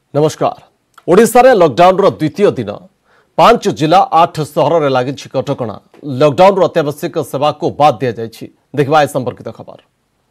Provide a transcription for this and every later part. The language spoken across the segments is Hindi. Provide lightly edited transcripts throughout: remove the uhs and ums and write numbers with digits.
नमस्कार। ओडिशा रे लॉकडाउन रो द्वितीय दिन 5 जिला 8 सहर रे लागि कटकणा। लॉकडाउन रो अत्यावश्यक सेवा को बाद दिया जायछि। देखबा ए संपर्कित खबर।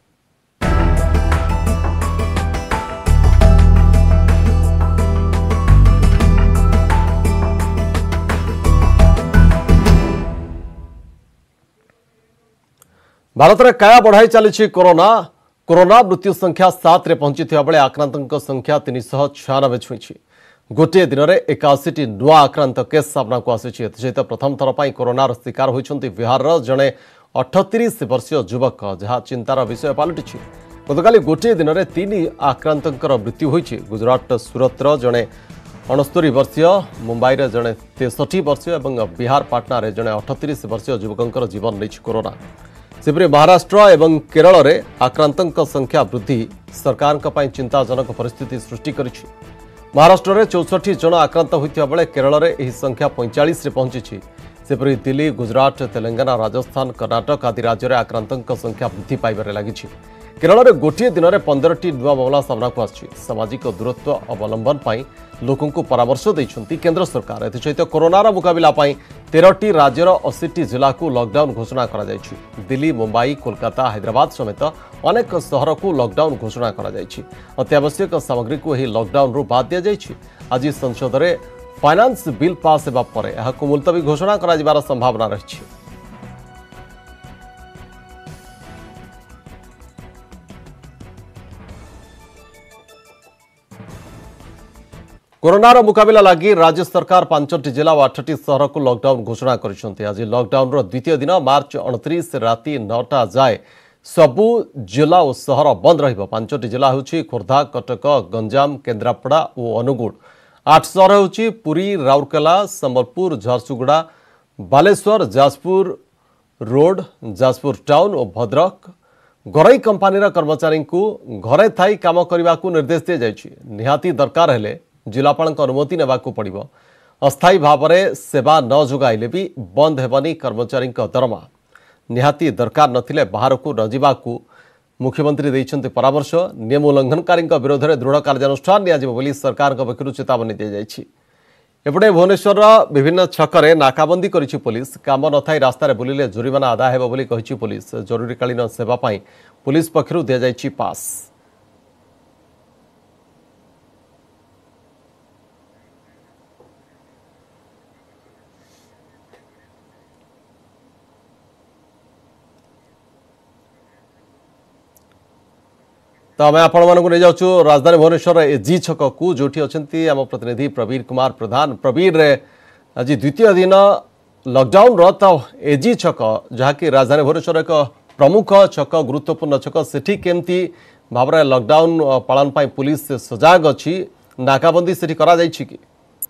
भारत रे काया बढ़ाई चली कोरोना मृत्यु संख्या 7 रे पहुंची बेले आक्रांतों संख्या 396 छुई। गोटे दिन में 81 नुआ आक्रांत केस सामना को आसी। सहित प्रथम थर पर कोरोनार शिकार होती बिहार जड़े 38 वर्षीय युवक, जहाँ चिंतार विषय पलटि। गतकाली गोटे दिन में 3 आक्रांतों मृत्यु होती। गुजरात सूरत जड़े 69 वर्षीय, मुंबई रे जड़े 63 वर्षीय और बिहार पाटना रे जड़े 38 वर्षीय युवकों जीवन नहीं कोरोना। सेपरी महाराष्ट्र एवं केरल रे आक्रांतों संख्या वृद्धि सरकार चिंताजनक परिस्थिति सृष्टि करिछि। महाराष्ट्र रे 64 जन आक्रांत होइथिबा बेले केरल रे एही संख्या 45 रे पहुंची। सेपरी दिल्ली, गुजरात, तेलंगाना, राजस्थान, कर्नाटक आदि राज्य रे आक्रांतों संख्या वृद्धि पाइबारे लागिछि। केरल रे गोटे दिन में 15टी नुआ मामला सामना को आछि। सामाजिक दूरत्व अवलंबन पाई लोकों को परामर्श दैछन्ति केंद्र सरकार। एथिसहित कोरोनार मुकाबला पाई 13टी राज्यर 80टी जिला को लॉकडाउन घोषणा करा जायछि। दिल्ली, मुंबई, कोलकाता, हैदराबाद समेत अनेक सहर को लॉकडाउन घोषणा करा जायछि। अत्यावश्यक सामग्री को एही लॉकडाउन रु बाद दिया जायछि। आज संसद रे फाइनान्स बिल पास हेबा परे एहाकु मुलतवी घोषणा करा जिबार संभावना रहिछि। कोरोनार मुकाबला लगी राज्य सरकार 5टी जिला और 8टी सहर को लॉकडाउन घोषणा करिसेंति। आज लॉकडाउन रो द्वितीय दिन मार्च 29 राति 9टा जाए सबु जिला और सहर बंद रहिबो। 5टी जिला होछि खोर्धा, कटक, गंजाम, केन्द्रापड़ा और अनुगुड़। 8 सहर होछि पुरी, राउरकेला, संबलपुर, झारसुगुड़ा, बालेश्वर, जाजपुर रोड, जाजपुर टाउन और भद्रक। घरोई कंपनी कर्मचारी को घरे थाई काम करने को निर्देश दिया जायछि। निहाती दरकार हेले जिलापाल अनुमति नेबाकू पड़िबो। अस्थायी भाव में सेवा न जोगाइले भी बंद हेबनी कर्मचारी दरमा। निहाती दरकार नथिले बाहर को न जावाकू मुख्यमंत्री दैछन्ति परामर्श। नियम उल्लंघनकारी विरोध में दृढ़ कार्यानुष्ठान नियाजिबो बोली सरकार पक्षरु चेतावनी दी जायछि। एपटे भुवनेश्वर विभिन्न छकरे नाकाबंदी करिछि पुलिस। काम नथाई रास्तार बुलिले जुरिमाना आदाय हेबो बोली कहिछि पुलिस। जरूरीकालीन सेवा पाई पुलिस पक्षरु दिया जायछि पास। तो आम आपण नहीं जाऊँ राजधानी भुवनेश्वर एजी छक को जो आम प्रतिनिधि प्रवीर कुमार प्रधान। प्रवीर आज द्वितीय दिन लॉकडाउन तो एजी छक जहाँकि राजधानी भुवनेश्वर एक प्रमुख छक, गुरुत्वपूर्ण छक, सेठी केमती भाव में लॉकडाउन पालन पाई पुलिस सजाग अच्छी। नाकाबंदी सेठी करा जायछि कि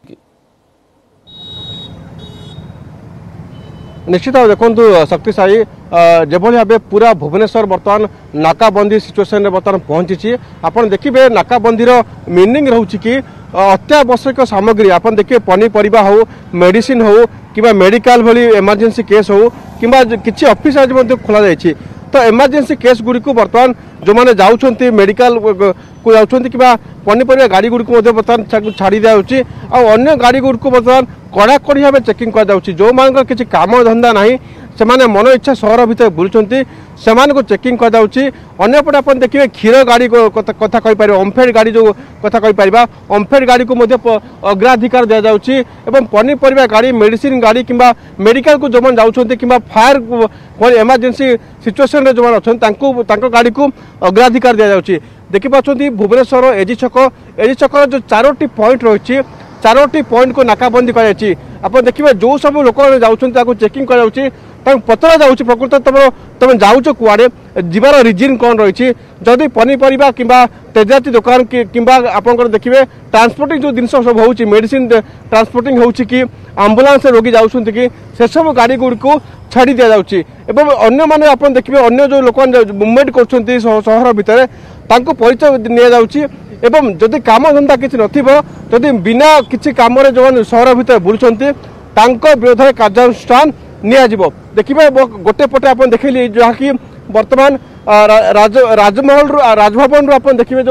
निश्चित भाव देखो शक्तिशाली जो भाव पूरा भुवनेश्वर बर्तमान नाकाबंदी सिचुएसन रे बर्तमान पहुंची। आपन देखिए नाकाबंदीर मीनिंग रोचे कि अत्यावश्यक सामग्री आपन देखिए पनीपरिया हो, मेडिसिन हो कि मेडिकल भली इमरजेंसी केस हो कि किसी ऑफिस आज खोल जाए। तो इमरजेंसी केस गुड़ी को बर्तमान जो मैंने जाऊँच मेडिकल को जाऊँच कि पनीपरिया गाड़ी गुड़ी को बर्तमान छाड़ी दिखाई। अन्य गाड़ी गुड़ी को बर्तमान कड़ाकड़ी भाव चेकिंग कर जो मान किसी काम धंदा ना से मन इच्छा सहर भितर बुलूँ से चेकिंग करपटे आप देखिए क्षीर गाड़ी कथा कहीपर, ओमफेड गाड़ी जो कथा कहीपर, ओमफेड गाड़ी को अग्राधिकार दि जाऊँगी। पनीपरिया गाड़ी, मेडिसिन गाड़ी कि मेडिकल को जो जाऊँच कि फायर इमरजेंसी सिचुएसन जो अच्छा गाड़ी को अग्राधिकार दि जाऊँगी। देखिए भुवनेश्वर एजी छक जो 4टी पॉइंट रही, 4टी पॉइंट को नाकाबंदी कर देखिए जो सब लोक जाऊँ चेकिंग कर पचरा जाऊँ प्रकृत तुम जाऊच कुआड़े जीवार रिजन कौन रही। जदि पनीपरिया कि तेजाती दुकान कि आप देखिए ट्रांसपोर्टिंग जो जिनस सब हो मेडिसिन ट्रांसपोर्टिंग हो कि आंबुलांस रोगी जाऊँ कि से सब गाड़ी गुड़ी को छाड़ी दि जाऊँगी। अन्य माने आप देखिए अन्य जो लोक मुवमेंट कर सहर भितर परिचय नि जाऊँगी। एवं जदि काम धंदा किसी नथि बिना किसी कम जो सहर भितर बुलूँ विरोध में कार्यानुष्ठान नियाजिबो। देखिए गोटे पटे आप देखिए जहाँकि बर्तमान राजभवन रु आप देखिए जो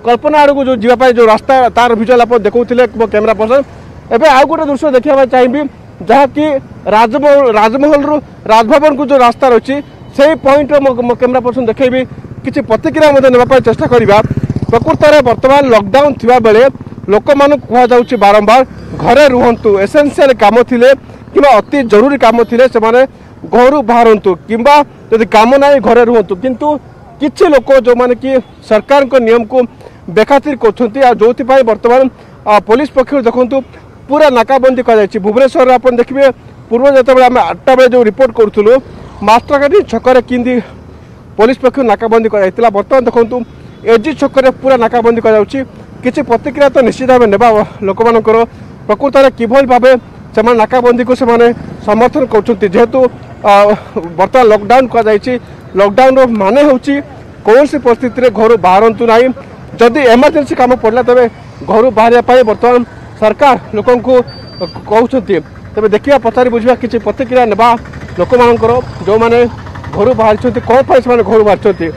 कल्पना आड़ को जो जीवाई जो रास्ता तार भिजुआल आप देखो कैमेरा पर्सन एवं आउ गोटे दृश्य देखा चाहिए जहाँकि राजमहल रु राजभवन को जो रास्ता रही से पॉइंट कैमेरा पर्सन देखी किसी प्रतिक्रिया ना चेष्टा करवा प्रकृत में बर्तमान लॉकडाउन थिबा बेले लोक मान कहुच्छी बारंबार घरे रुहतु एसेंशियल काम थिले किंबा अति जरूरी काम थिले से माने घर बाहरतु किंबा यदि काम ना घरे रुहतु किंतु किछि लोक जो माने कि सरकार को नियम को बेखातिर कर जो बर्तमान पुलिस पक्ष देखु पूरा नाकाबंदी कर भुवनेश्वर आप देखिए पूर्व जो आम 8टा बेले जो रिपोर्ट करूँ मास्टरघाटी छकरे किंदी पुलिस पक्ष नाकाबंदी कर बर्तमान देखु एजी छकरे पूरा नाकाबंदी कर प्रतिक्रिया तो निश्चित भाव नेबा लोक मानकर प्रकृत में किभली भाव से नाकाबंदी को समर्थन करेतु बर्तमान लॉकडाउन कर लॉकडाउन माने होची कौन सी परिस्थिति रे घर बाहरतु ना जदि एमरजेंसी काम पड़ला तबे घर बाहर बर्तमान सरकार लोक कहते तेज देखा पचारि बुझा किसी प्रतिक्रिया नेबा लोक मानकर जो मैंने घर बाहर कौन पर से घर बाहर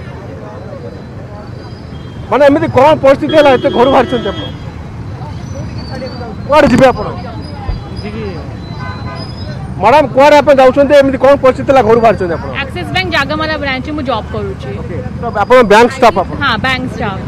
माने एमती कौन परिस्थिति है घर बाहर कौन जी आप मैडम कौन आप जाऊँच एमती कौन परिस्थिति है घर बाहर एक्सिस बैंक जागमाला ब्रांच में जॉब करूची आप बैंक स्टाफ हाँ बैंक स्टाफ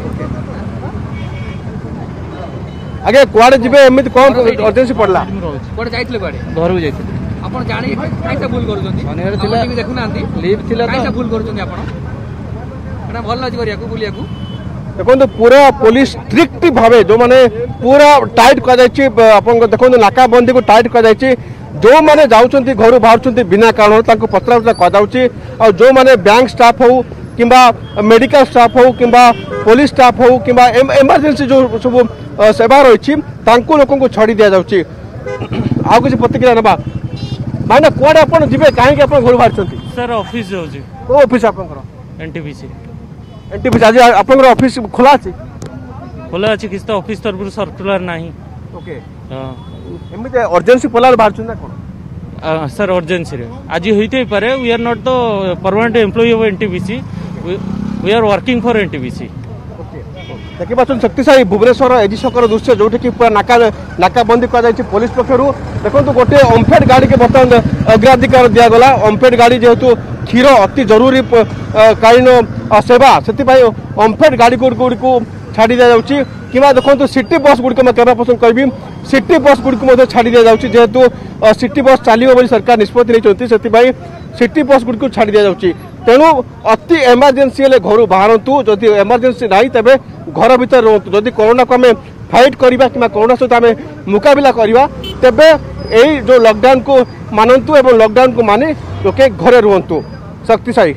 आगे कुआडे जिबे एमती कौन अर्जेंसी पड़ला कोडे जाइतले बाडे घर जाइतले आपण जानि काइसा भूल करूछंती शनिवार थिला देखु नांती लीव थिला काइसा भूल करूछंती आपण एना भल लाज करिया को बुलिया को देखो पूरा पुलिस स्ट्रिक्ट भावे जो माने पूरा टाइट कर जाइछि आपन देखो नाकाबंदी को टाइट कर जाइछि जो माने जाउछंती घर बाहरछंती बिना कारण ताको पत्रा कर जाउछि और जो माने बैंक स्टाफ हो किंबा मेडिकल स्टाफ हो किंबा पुलिस स्टाफ हो किंबा इमरजेंसी जो सब सेवा रही लोक को छाड़ी दि जाउछि आ किसी प्रतिक्रिया ना माने कोड अपन जिबे काहे के अपन घर बाहर सर ऑफिस जाउछि को ऑफिस आपनकर एनटीपीसी एनटीपीसी आज आपनकर ऑफिस खुला अछि किस तो ऑफिस तरफ सर्कुलर नाही ओके हां एमिते अर्जेंसी पलार बाहर ना कोन सर अर्जेंसी रे आज होइते पारे we are not the permanent employee of NTPC we are working for NTPC देखि पाछन शक्तिशाली भुवनेश्वर एजी छकर दृश्य जोठी कि पूरा नाकाबंदी कर जाइछि पुलिस पक्षरु देखंतु गोटे ओमफेड गाड़ी के बर्तमान अग्राधिकार दिया गला ओमफेड गाड़ी जेहेतु क्षीर अति जरूरी कालीन सेवा से ओमफेड गाड़ी को छाड़ी दि जाउछि किबा देखंतु सिटी बस गुडी को मैं कैमरा पर्सन कहबी सिटी बस गुडी को छाड़ी दि जाउछि जेहेतु सिटी बस चलियो बोली सरकार निष्पत्ति लेचंती सेति सिटी बस गुडी को छाड़ी दि जाउछि तेणु अति एमरजेंसी घर बाहरतु जदि एमरजेंसी ना तेरे घर भीतर रुहतु जदि कोरोना को आम फाइट करवा कि कोरोना सहित आम मुकाबला करवा तेबे यही जो लॉकडाउन को मानतु एवं लॉकडाउन को माने लोके घरे रुहतु शक्तिशाली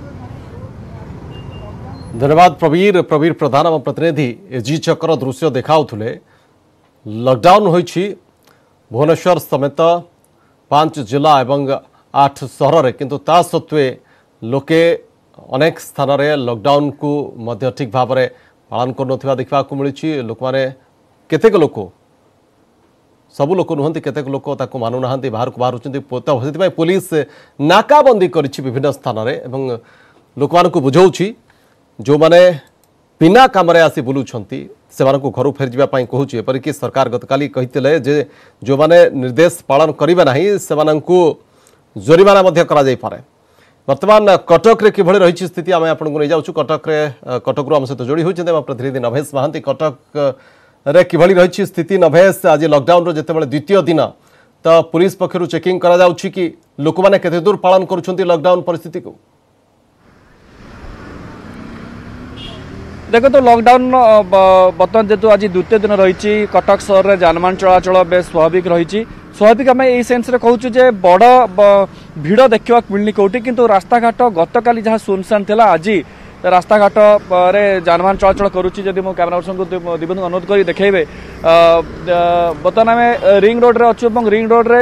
धन्यवाद प्रवीर प्रधान आम प्रतिनिधि एजी चक्र दृश्य देखाउथुले लॉकडाउन होइछि भुवनेश्वर समेत 5 जिला एवं 8 सहर रे किंतु ता सत्वे लोके अनेक स्थान रे लॉकडाउन को मध्य ठीक भाव में पालन कर देखा मिली लोक मैंने केतेक लोक सबु लोक नुहति केतेक लोक ताको मानु नाहंती बाहर को बाहर पुलिस नाकाबंदी करिछि विभिन्न स्थान रे एवं लोक मान को बुझाउछि जो माने बिना काम रे आसी बुलुछंती से मानकु घर फेर जिबा पई कहूछि एपरिक सरकार गतकाली कहितले जे जो माने निर्देश पालन करिबे नाही से मानकु जरिमाना मध्य करा जाई पारे वर्तमान कटक रे किभଳି रही स्थिति आम आपको नहीं जाऊँ कटक आम सहित जोड़ी होती प्रतिनिधि नभेश महांती कटक रे किभଳି रही स्थिति नभेश आज लॉकडाउन जितेबाला द्वितीय दिन तो पुलिस पक्षर चेकिंग करा जाउछि कि लोक माने केते दूर पालन करुछंती लॉकडाउन परिस्थिति को देखो तो लॉकडाउन बर्तमान जेतु आज द्वितीय दिन रही कटक सहर में जानमान चलाचल बेस स्वाभाविक रही स्वाभाविक आम यही सेन्स रे कहूँ जे बड़ भिड़ देखा मिलनी कौटी किंतु रास्ताघाट गतकाली जहाँ सुनसान थिला आज रास्ताघाट रे जानमान चलाचल करुच्ची जदि मो कैमरा पर्सन को दिबंधु अनुरोध करी देखेबे बर्तमान आम रिंग रोड रे अच्छु और रिंग रोड रे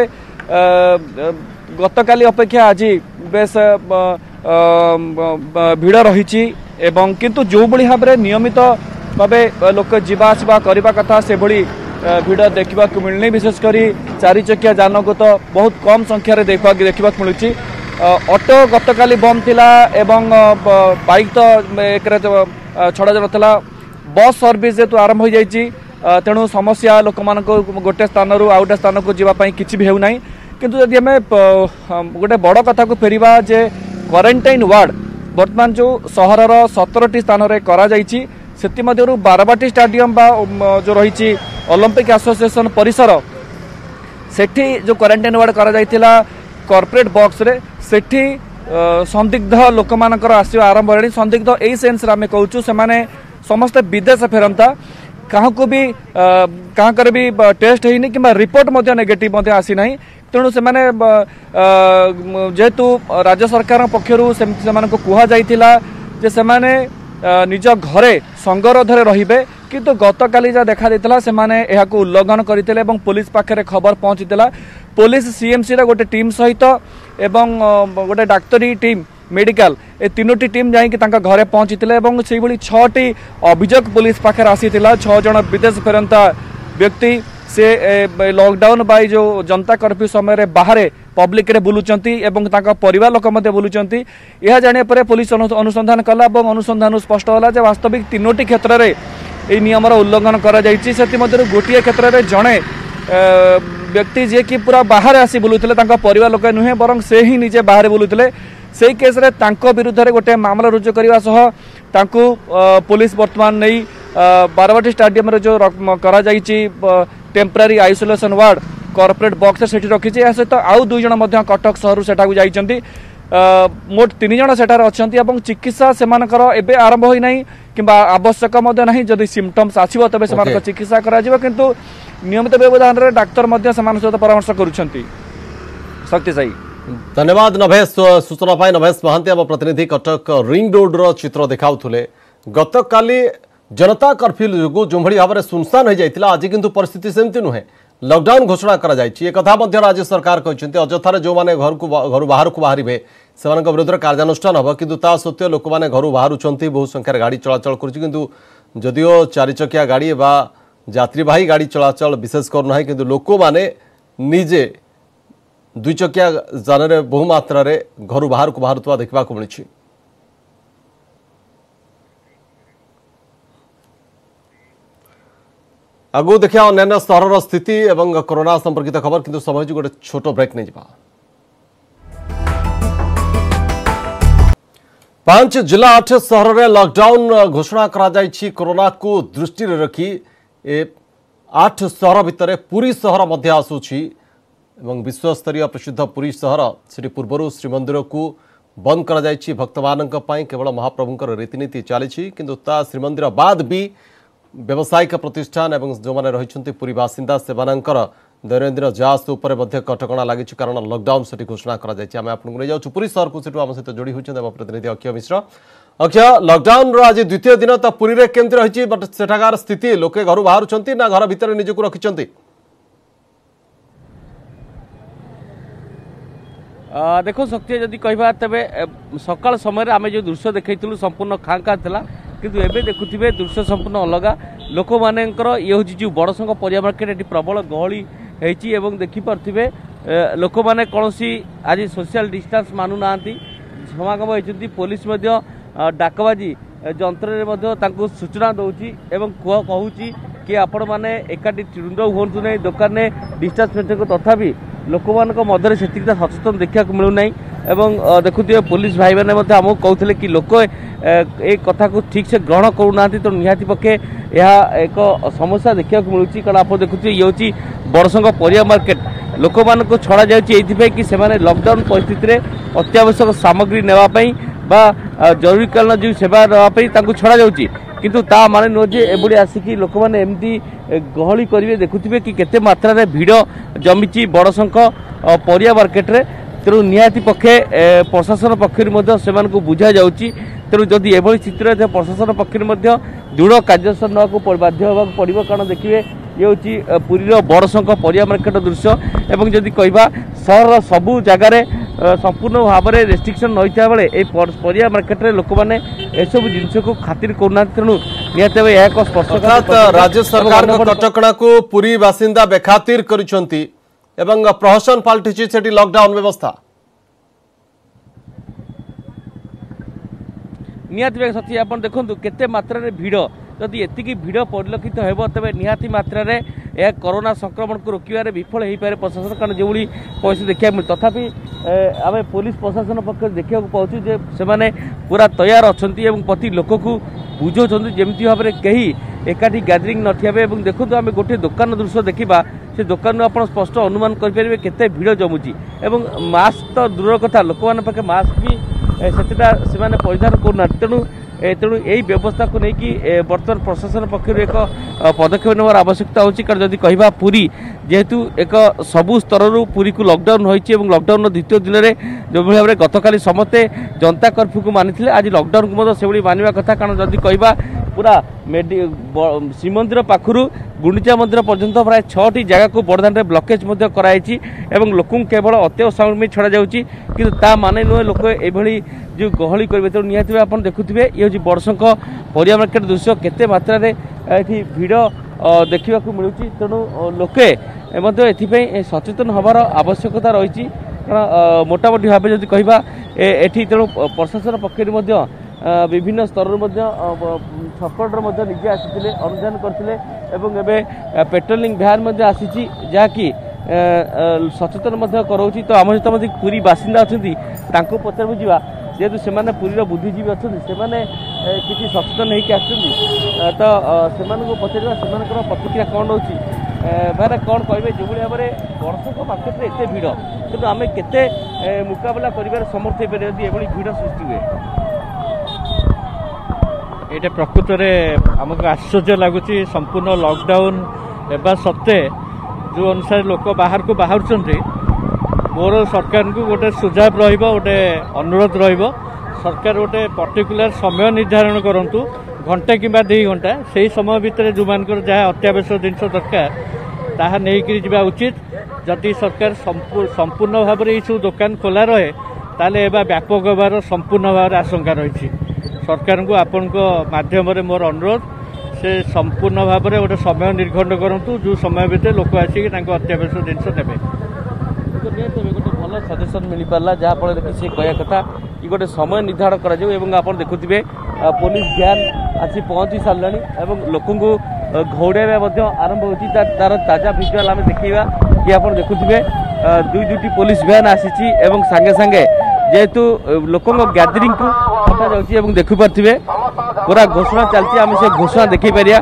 गतकाली अपेक्षा आज बेस भिड़ रही एवं किंतु जो भली भाव में नियमित भाव लोक जीवा आसवा करने कथा से भली भिड़ देखा मिलनी विशेषकर 4 चकिया जान को तो बहुत कम संख्यार देखा मिलूँ ऑटो गतकाली बंद थिला एवं बाइक तो एक छड़ा जाता बस सर्विस जेतु आरंभ हो जाइए तेणु समस्या लोक मान गोटे स्थान रु आउ गोटे स्थान को जावाई किसी भी होना किंतु जदि आम गोटे बड़ कथा को फेरिबा जे क्वारंटाइन वार्ड वर्तमान जो सहरर 17टी स्थान में कर बारबाटी स्टाडियम बा जो रही ओलंपिक एसोसिएशन परिसर सेठी जो क्वारंटाइन वार्ड करा कॉर्पोरेट बॉक्स रे सेठी संदिग्ध लोक मानकर आसवा आरंभ हो संदिग्ध यही सेन्स आम कहूँ से समस्त विदेश फेरंता क्या भी क्या भी टेस्ट होनी कि रिपोर्ट नेगेटिव आसी ना तेणु से जेहेतु राज्य सरकार पक्षर से कहुला से निज घरे संगरोधे रे किंतु गतकाली जहाँ देखा देता से उल्लंघन करते पुलिस पाखे खबर पहुंची पुलिस सीएमसी गोटे टीम सहित एवं गोटे डाक्तरी टीम मेडिकल ए तीनोटी टीम जाकि घरे पहुंची से 6टी अभियोग पुलिस पाखे आसी 6 जन विदेश फेरंता व्यक्ति से लॉकडाउन बाई जो जनता कर्फ्यू समय बाहर पब्लिक रे बुलुचंती एवं परिवार लोक बुलुचंती यह जानिया परे पुलिस अनुसंधान कला और अनुसंधान स्पष्ट होला जे वास्तविक तीनोटी क्षेत्र में यह नियमर उल्लंघन करा जायछि सेति मध्यरु गोटिए क्षेत्र में जड़े व्यक्ति जे कि पूरा बाहर आसी बुलुथिले परिवार लोक नुहे बरं से ही निजे बाहर बुलुथिले से केस रे तांको विरुद्ध रे गोटे मामला रुजु करबा सह तांको पुलिस वर्तमान नहीं बारबाटी स्टाडियम रे जो करा जायछि temporary isolation ward corporate box सेठी रखी सहित आउ 2 जन कटक सहर सेठा जाइछन्ती मोट 3 जन सेठार अछन्ती एवं चिकित्सा सेमानकर एबे आरंभ होई नाही किंबा आवश्यक मध्य नाही जदि सिम्पटम्स आछिबो तबे सेमानकर चिकित्सा करा जिवो किंतु नियमित व्यवधान रे डाक्टर मध्य सेमान सहित परामर्श करूछन्ती शक्ति सही धन्यवाद नभेश सूचना पाई नभेश महांती आम प्रतिनिधि कटक रिंग रोड रो चित्र देखाउथुले गतकाली जनता कर्फ्यू जो जो भाव में सुनसान हो जाता आज किंतु परिस्थिति सेमती नुहे लॉकडाउन घोषणा करा जायछि एक कथा मध्य राज्य सरकार कहते अजथार जो मैंने घर बाहर को बाहर से विरुद्ध कार्यानुष्ठान हम किंतु ता सत्वे लोक मैंने घर बाहर बहुत संख्यार गाड़ी चलाचल कर जदिओ 4 चकिया गाड़ी बा यात्रीवाही गाड़ी चलाचल विशेष करना है किंतु लोक मैंने निजे 2 चकिया जान बहुमात्रा घर बाहर को बाहर देखा मिली आगु देखिया अन्य सहर स्थिति एवं कोरोना संपर्कित खबर किंतु समय गोटे छोट ब्रेक नहीं जा 5 जिला 8 सहर में लॉकडाउन घोषणा करा जायछि कोरोना को दृष्टि रखी 8 सहर भितर पुरी सहर मध्य आसुछि एवं विश्वस्तरीय प्रसिद्ध पुरी सहर से पूर्व श्रीमंदिर को बंद करा जायछि भक्त मानक पई केवल महाप्रभुंकर रीतिनीति चली किंतु ता श्रीमंदिर बाद भी व्यावसायिक प्रतिष्ठान एवं जो मैंने रही पुरी बासिंदा से दैनंदिन जास उपर कटकणा लगी कारण लॉकडाउन से घोषणा करें आपको नहीं जाऊँ पुरी सहर को आम सहित जोड़ी होती प्रतिनिधि अक्षय मिश्र अक्षय लॉकडाउन आज द्वितीय दिन तो पुरी में केमती रही बट सेठाकार स्थिति लोके घर बाहर ना घर भितर निजक रखिंट देखो शक्ति जदि कह तेरे सकाल समय आम जो दृश्य देखु संपूर्ण खाँ खाँ था किंतु एबे देखुथिबे दृश्य संपूर्ण अलग लोक मानकर ये हूँ जो बड़ संघ परिया मार्केट ये प्रबल गहली होती एवं देखिपे लोक मैंने कौन आज सोशल डिस्टेंस मानु ना समागम होती पुलिस डाकबाजी जंत्र सूचना दौची कहूँ कि आपण मैंने एकाठी रुंद हूँ नहीं दुकान में डिस्टेंस मेंटेन तथापि लोक मध्य से सचेतन देखा मिलूना एवं देखुए पुलिस भाई मैंने आमको कहते कि लोक एक कथा को ठीक से ग्रहण करूना तो निहाती पक्षे यह एक समस्या देखा मिलूँ कारण आप देखुए ये हूँ बड़संग परिया मार्केट लोक मान छड़ा जाए कि से लॉकडाउन परिस्थिति में अत्यावश्यक सामग्री नापी जरूरीकालीन जो सेवा नापी छड़ा जाऊँगी किंतु ता माने नुह जे एबुड़ी आसिकी लोक मैंने एमती गहली करेंगे देखुए कि केते मात्रा भीड़ जमी बड़संख परिया मार्केट रे तेणु निहाती पक्षे प्रशासन पक्ष से बुझा जाऊँगी तेणु जदि एभली स्थिति प्रशासन पक्ष दृढ़ कार्यानुष्ठान नाक बाध्य होगा पड़ो कारण देखिए ये हूँ पुरीर बड़संख परिया मार्केट दृश्य एवं जदि कहवा सहर सबू जगार संपूर्ण भाव में रेस्ट्रिक्शन रही बेले परिया मार्केट रे लोक मैंने एसबू जिन को खातिर करना तेणु निहत एक स्पष्ट राज्य सरकार कटकणा को पुरी बासिंदा बेखातिर करिसेंती एवं प्रहसन पाल्टिछि सेठी लॉकडाउन व्यवस्था निहत सत्य आप देखो केते मात्रा भीड़ जदि एतिकी भिड़ परिलक्षित हो तेज निहाती मात्रा यह कोरोना संक्रमण को रोकवे विफल हो पारे प्रशासन कारण जो परिस्थिति देखा मिले तथापि आम पुलिस प्रशासन पक्ष देखा पाऊँ जे से पूरा तैयार अच्छा प्रति लोक को बुझाऊँ जमी भाव में कहीं एकाठी गैदरिंग नथियाबे देखो आम गोटे दुकान दृश्य देखा से दुकान आप स्पष्ट अनुमान करेंगे केते भिड़ जमुची एवं मास्क तो दूर कथा लोक पाखे मास्क भी से परिधान करना तेणु तेणु यही व्यवस्था को लेकिन बर्तमान प्रशासन पक्षर एक पदक्षेप नेबार आवश्यकता होची कारण जदि कहबा पुरी जेहेतु एक सबु स्तर पुरी को लॉकडाउन होईची एवं लॉकडाउन द्वितीय दिन में जो भाव में गतकाली समस्ते जनता कर्फ्यू को मानी आज लॉकडाउन को से मानवा कथा कारण जदि कहबा पूरा श्रीमंदिर पाखु गुंडीचा मंदिर पर्यंत प्राय 6टी जगह को बड़दान ब्लकेज कराई लोक केवल अत्यावश्यक सामग्री छड़ा जाऊँगी कि माने नुहे लोक ये जो गहली करेंगे तेणु निहत आप देखुए ये हूँ बड़संख परिया मार्केट दृश्य केते मात्रा ये भिड़ देखा मिलूँ तेणु लोके एपाई सचेतन हबार आवश्यकता रही मोटामोटी भाव जब कहवा एठी तेणु प्रशासन पक्ष विभिन्न स्तर छकड़ निजे आसी अनुधान करते पेट्रोलिंग भ्यान आसी जहाँकि सचेतन कराऊँ तो आम सहित पुरी बासिंदा अच्छा पचार बुझा जेहेतु से पुरीर बुद्धिजीवी अच्छा किसी सचेतन होकर तो से पचार से प्रतिक्रिया कौन रोचे भाई कौन कहे जो भाव में बर्षक मार्केट में एत भिड़ कि आम के मुकाबला कर समर्थ हो पारे यदि ये भिड़ सृष्टि हुए ये प्रकृत में आमको आश्चर्य लगुच संपूर्ण लॉकडाउन एवं सत्वे जो अनुसार लोक बाहर को बाहर मोर सरकार को गोटे सुझाव रोटे अनुरोध सरकार गोटे पर्टिकुलर समय निर्धारण करूँ घंटे कि 2 घंटा से समय भितर जो मान जहाँ अत्यावश्यक जिन दरकार ताहा नहीं जावा उचित जदि सरकार संपूर्ण भाव में ये दुकान खोला रहे ताले व्यापक होबार संपूर्ण भाव आशंका रही सरकार को आपण माध्यम मोर अनुरोध से संपूर्ण भाव में गोटे समय निर्घंट करूँ जो समय भितर लोक आसिक अत्यावश्यक जिन ने गोटे भल सजेसन मिल पारा जहाँफल कि सी कह कथा कि गोटे समय निर्धारण कर देखुए पुलिस भ्यान आसी पहुँची सारे लोक घौड़ाइबा आरंभ होती तार ताजा भिजुआल आम देखा कि आप देखुए 2-2टी पुलिस भ्यान आसी सांगे सांगे जेहेतु लोक गैदरिंग को हटा जाऊँगी देखिपे पूरा घोषणा चलती आम से घोषणा देखी पारिया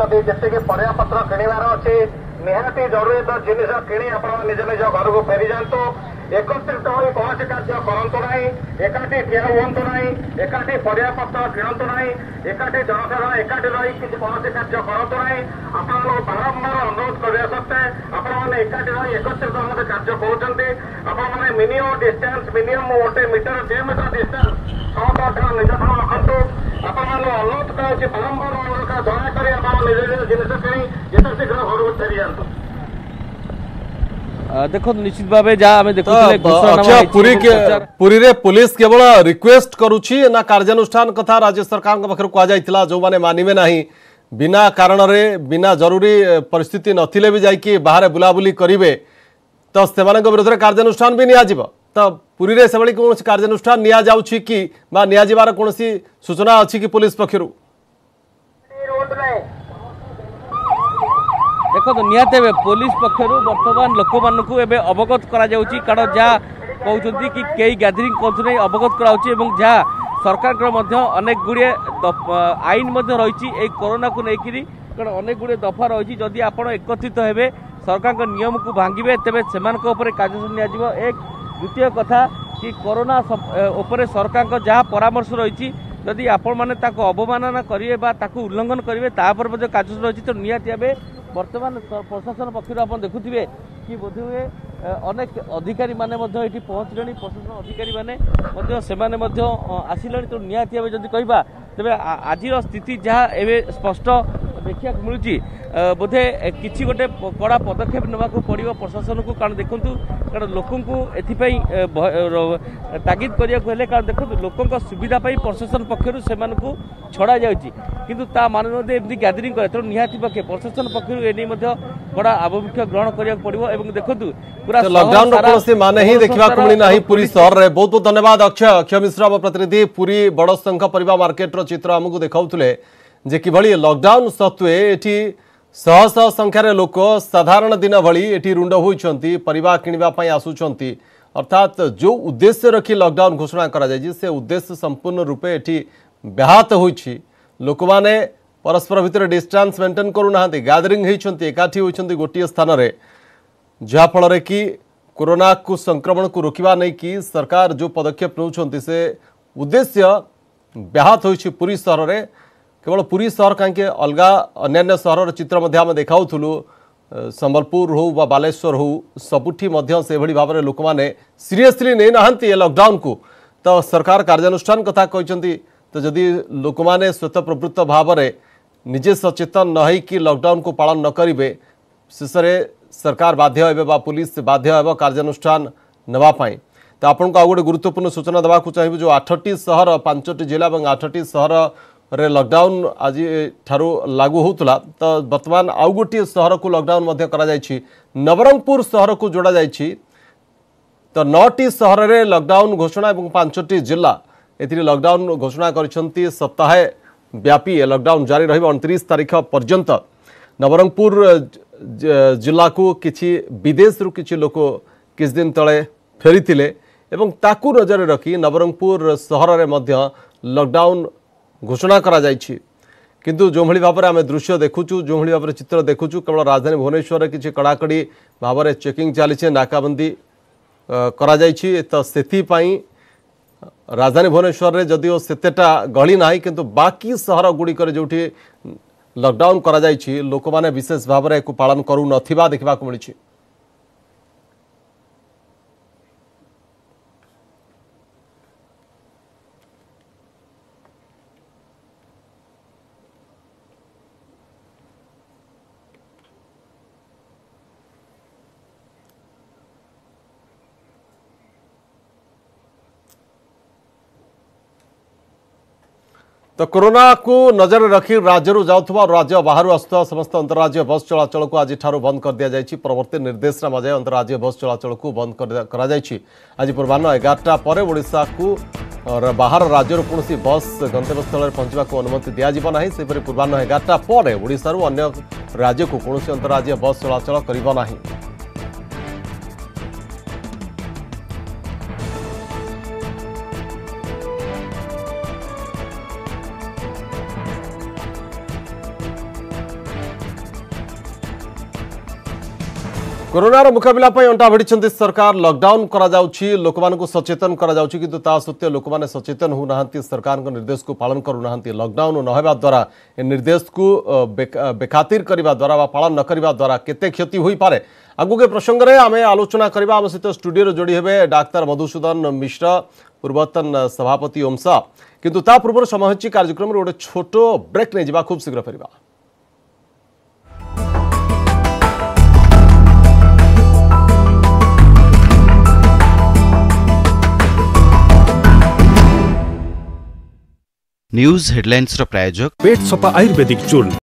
निहाती जरूरी जिन किणी आप निज निज घर को फेरी जातु एकत्रित हो कौन कार्य करूँ ना एकाठी ठिया हूँ ना एकाठी परियापत्र किणु ना एकाठी जनसाधारण एकाठी रही किसी कौन कार्य करूँ ना आप बारंबार अनुरोध करने सत्ते आपने एकाठी रही एकत्रित भाव कार्य करुँचे आपने मिनिमम डिस्टेंस मिनिमम गोटे मीटर 2 मीटर डिस्टेंस निज ठार रखु आप अनुरोध कर बारंबार अनुरोध दयाकोरी आप निज निज जिन किणी जिते शीघ्र घर को फेरी जातु देखो निश्चित भाव जहाँ पुरी रे पुलिस केवल रिक्वेस्ट करुछि ना कार्यानुष्ठान कथा राज्य सरकार पाखर कहुला जो माने मानिबे नहीं बिना कारण रे बिना जरूरी परिस्थिति नथिले भी जाइए बाहर बुलाबुली करेंगे तो से विरोध में कार्यानुष्ठान भी नियाजिब तो पुरी रे से कौन कार्यानुष्ठान निया जाउछि कि बा निया जिबार कौन सूचना अच्छी कि पुलिस पक्षरु देखो निहत पुलिस पक्षर बर्तमान लोक मानक अवगत करा कारण जहाँ कहते कि कई गैदरिंग कर अवगत कराऊँ जहाँ सरकार अनेक गुड़े आईन रही कोरोना को लेकिन कारण अनेक गुड़े दफा रही जदि आप एकत्रित हे सरकार नियम को भांगे तेज से कार्यानुष्ठान निया एक द्वितीय कथा कि कोरोना उपरे सरकार जहाँ परामर्श रही जदि आपण मैंने अवमानना करेंगे उल्लंघन करेंगे कार्यानुष्ठान रही तो निहत वर्तमान प्रशासन पक्ष आप देखुए कि बोध हुए अनेक अधिकारी माने पहुँचले प्रशासन अधिकारी माने आसिले तो निहाती भाव जब कह तेज आज स्थिति जहाँ एवं स्पष्ट देखा मिलूँ बोधे किसी गोटे कड़ा पदक्षेप नेबा पड़ो प्रशासन को कारण देखूँ कारण लोक तागिद करा कारण देखो लोक सुविधा प्रशासन पक्षर से छड़ा जा मान एमती गैदरिंग करे तेणु निहाती पक्षे प्रशासन पक्षर एने कड़ा आभिमुख्य ग्रहण करा पड़ो देखो पूरा लॉकडाउन मान ही देखा मिलना पुरी सहर में बहुत बहुत धन्यवाद अक्षय मिश्र आम प्रतिनिधि पुरी बड़शंख परिवा मार्केट चित्र आमको देखा जे किभଳି लॉकडाउन सत्वे एठी शह शह संख्यार लोक साधारण दिन भली एठी रुंड होइछंती परिवार किनिबा पई आसुछंती अर्थात जो उद्देश्य रखी लॉकडाउन घोषणा करा जाय से उद्देश्य संपूर्ण रूपे एठी व्याहत होइछि लोक माने परस्पर भितर डिस्टेंस मेंटेन करू नाहंती गैदरिंग होइछंती एकाठी होइछंती गोटिए स्थान रे जहा फल कि कोरोना को संक्रमण को रोकवा नहीं कि सरकार जो पदक्षेप नौछंती से उद्देश्य व्याहत होइछि पुरी शहर रे केवल पुरी शहर कहीं अलगा अन्य सहर चित्र आम देखाऊलु संबलपुर हो बा बालेश्वर हो सबुठी से भाव में लोक मैंने सीरियसली नहीं नहांती लॉकडाउन को तो सरकार कार्यानुष्ठान कथा कहते तो जदि लोक मैंने स्वतः प्रवृत्त भाव में निजे सचेतन न होइकि लॉकडाउन को पालन न करेंगे शेष में सरकार बाध्य हे पुलिस बाध्य हे कार्यानुष्ठान नापी तो आपन को गोटे गुरुत्वपूर्ण सूचना देवाक चाहिए जो 8टी सहर 5टी जिला और 8टी सहर रे लॉकडाउन आज ठारू लागू होता तो वर्तमान आउ गोटे सहर को लॉकडाउन करा जायछि नवरंगपुर सहर को जोड़ा जायछि तो 9टी सहर रे लॉकडाउन घोषणा और 5टी जिला ए लॉकडाउन घोषणा करिसेंती सप्ताह व्यापी लॉकडाउन जारी रहिबो 29 तारीख पर्यंत नवरंगपुर जिला को किछि विदेश रु किछि लोक किछ दिन तले फेरीथिले एवं ताकू नजर रखी नवरंगपुर सहर रे मध्य लॉकडाउन घोषणा करा जायछि किंतु जो भली भाव में आम दृश्य देखुचु जो भली भाव में चित्र देखुचु केवल राजधानी भुवनेश्वर किछि कड़ाकड़ी भाव में चेकिंग चली नाकाबंदी करा जायछि तो सेथि पई राजधानी भुवनेश्वर रे जदिओ सेतेटा गली नाही किंतु बाकी सहर गुड़िकर जोठी लॉकडाउन करा जायछि लोक माने विशेष भाव में पालन करू नथिबा देखबा को मिलिछि। तो कोरोना को नजर रखी राज्य जाऊा राज्य बाहर आसुवा समस्त अंतर्राज्य बस चलाचल को आज बंद कर दि जाएगी परवर्ती निर्देशनामा जाए अंतर्राज्य बस चलाचल को बंद कर आज पूर्वाह्न 11टा पर ओडिशा को बाहर राज्य कौन बस गंतव्यस्थल पहुंचा अनुमति दिज्व ना से पूर्वाह्न 11टा पर ओडिशा अन्य राज्य को कौन अंतर्राज्य बस चलाचल करना। कोरोनार मुकाबला अंटा भिड़ी सरकार लॉकडाउन करा जाउछि लोक मानकु सचेतन करा जाउछि किंतु ता सत्य लोक माने सचेतन हो नाहंती सरकार को निर्देश को पालन करू नाहंती लॉकडाउन न हेबा द्वारा ए निर्देश को बेखातिर करबा द्वारा वा पालन न करबा द्वारा केते क्षति होई पारे आगु के प्रसंग रे आमे आलोचना करबा हम सहित स्टूडियो रे जोड़ी हेबे डाक्टर मधुसूदन मिश्र पूर्वतन सभापति ओमसा किंतु ता पूर्व समय होछि कार्यक्रम रे गोटे छोटो ब्रेक नै जिबा खूब शीघ्र फेरिबा। न्यूज हेडलाइंस प्रायोजक पेट सफा आयुर्वेदिक चूर्ण।